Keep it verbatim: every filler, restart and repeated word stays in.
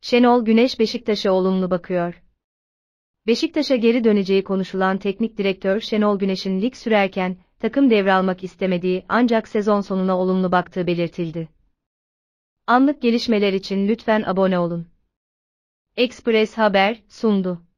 Şenol Güneş Beşiktaş'a olumlu bakıyor. Beşiktaş'a geri döneceği konuşulan teknik direktör Şenol Güneş'in lig sürerken takım devralmak istemediği ancak sezon sonuna olumlu baktığı belirtildi. Anlık gelişmeler için lütfen abone olun. Express Haber sundu.